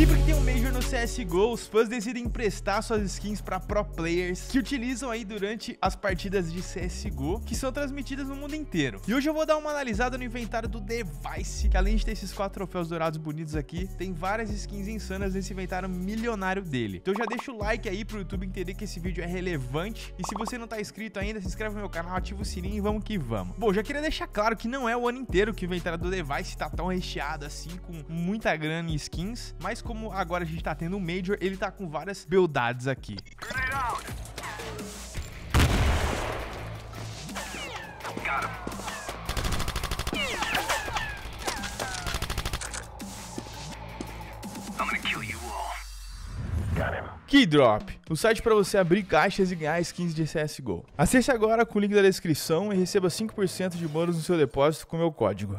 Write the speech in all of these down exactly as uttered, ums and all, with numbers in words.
Sempre que tem um Major no C S G O, os fãs decidem emprestar suas skins para pro players que utilizam aí durante as partidas de C S G O, que são transmitidas no mundo inteiro. E hoje eu vou dar uma analisada no inventário do Device, que além de ter esses quatro troféus dourados bonitos aqui, tem várias skins insanas nesse inventário milionário dele. Então já deixa o like aí pro YouTube entender que esse vídeo é relevante. E se você não tá inscrito ainda, se inscreve no meu canal, ativa o sininho e vamos que vamos. Bom, já queria deixar claro que não é o ano inteiro que o inventário do Device tá tão recheado assim, com muita grana em skins, mas como agora a gente tá tendo um Major, ele tá com várias beldades aqui. Keydrop, o site para você abrir caixas e ganhar skins de C S G O. Acesse agora com o link da descrição e receba cinco por cento de bônus no seu depósito com o meu código.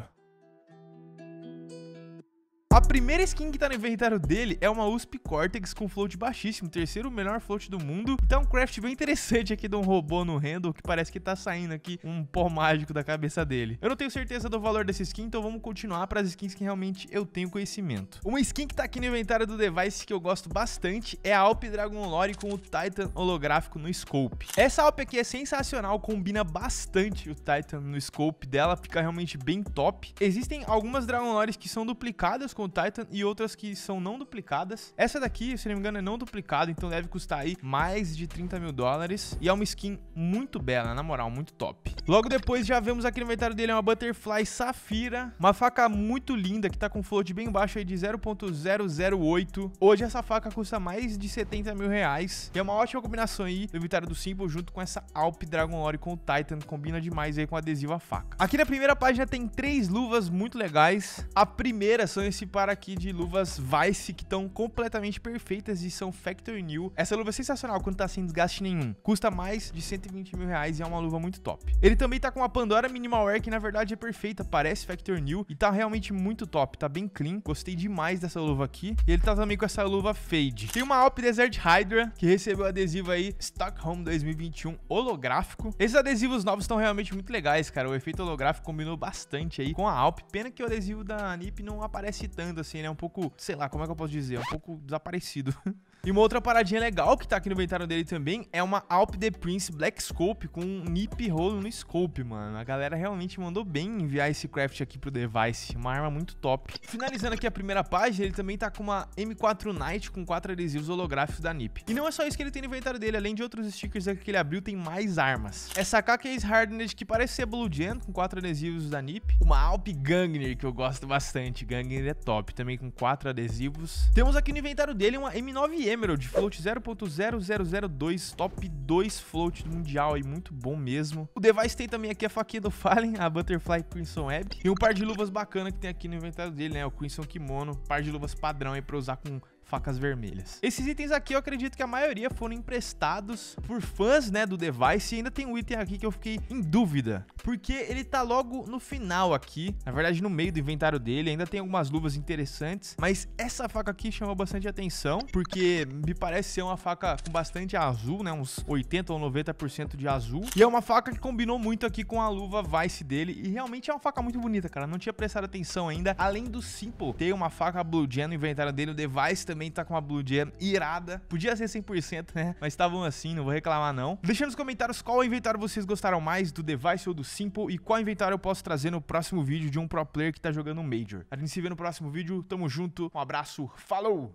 A primeira skin que tá no inventário dele é uma U S P Cortex com float baixíssimo, terceiro melhor float do mundo. Então um craft bem interessante aqui de um robô no handle, que parece que tá saindo aqui um pó mágico da cabeça dele. Eu não tenho certeza do valor dessa skin, então vamos continuar para as skins que realmente eu tenho conhecimento. Uma skin que tá aqui no inventário do Device que eu gosto bastante é a Alp Dragon Lore com o Titan holográfico no scope. Essa Alp aqui é sensacional, combina bastante o Titan no scope dela, fica realmente bem top. Existem algumas Dragon Lores que são duplicadas com o Titan e outras que são não duplicadas. Essa daqui, se não me engano, é não duplicada, então deve custar aí mais de trinta mil dólares. E é uma skin muito bela, na moral, muito top. Logo depois já vemos aqui no inventário dele uma Butterfly Safira, uma faca muito linda que tá com float bem baixo aí de zero ponto zero zero oito. Hoje essa faca custa mais de setenta mil reais. E é uma ótima combinação aí do inventário do Simple junto com essa Alp Dragon Lore com o Titan. Combina demais aí com adesivo a faca. Aqui na primeira página tem três luvas muito legais. A primeira são esse par aqui de luvas Vice que estão completamente perfeitas e são Factory New. Essa luva é sensacional quando tá sem desgaste nenhum. Custa mais de cento e vinte mil reais e é uma luva muito top. Ele também tá com uma Pandora Minimal Wear que na verdade é perfeita, parece Factory New e tá realmente muito top, tá bem clean. Gostei demais dessa luva aqui. E ele tá também com essa luva Fade. Tem uma Alp Desert Hydra que recebeu adesivo aí Stockholm dois mil e vinte e um holográfico. Esses adesivos novos estão realmente muito legais, cara. O efeito holográfico combinou bastante aí com a Alp. Pena que o adesivo da N I P não aparece tanto assim, né? Um pouco, sei lá, como é que eu posso dizer? Um pouco desaparecido. E uma outra paradinha legal que tá aqui no inventário dele também é uma Alp The Prince Black Scope com um N I P rolo no scope, mano. A galera realmente mandou bem enviar esse craft aqui pro Device. Uma arma muito top. Finalizando aqui a primeira página, ele também tá com uma M quatro Night com quatro adesivos holográficos da N I P. E não é só isso que ele tem no inventário dele. Além de outros stickers aqui que ele abriu, tem mais armas. Essa K Case Hardened que parece ser Blue Gen com quatro adesivos da N I P. Uma Alp Gangner que eu gosto bastante. Gangner é top, também com quatro adesivos. Temos aqui no inventário dele uma M nove Emerald, float zero ponto zero zero zero dois, top dois float do mundial aí, muito bom mesmo. O Device tem também aqui a faquinha do Fallen, a Butterfly Crimson Web, e um par de luvas bacana que tem aqui no inventário dele, né, o Crimson Kimono, par de luvas padrão aí pra usar com facas vermelhas. Esses itens aqui eu acredito que a maioria foram emprestados por fãs, né, do Device. E ainda tem um item aqui que eu fiquei em dúvida, porque ele tá logo no final aqui, na verdade no meio do inventário dele. Ainda tem algumas luvas interessantes, mas essa faca aqui chamou bastante atenção, porque me parece ser uma faca com bastante azul, né, uns oitenta ou noventa por cento de azul. E é uma faca que combinou muito aqui com a luva Vice dele, e realmente é uma faca muito bonita, cara. Não tinha prestado atenção ainda. Além do Simple ter uma faca Blue Gen no inventário dele, o Device também tá com uma Blue Gen irada. Podia ser cem por cento, né? Mas estavam assim, não vou reclamar não. Deixa nos comentários qual inventário vocês gostaram mais, do Device ou do Simple, e qual inventário eu posso trazer no próximo vídeo de um pro player que tá jogando um Major. A gente se vê no próximo vídeo. Tamo junto. Um abraço. Falou!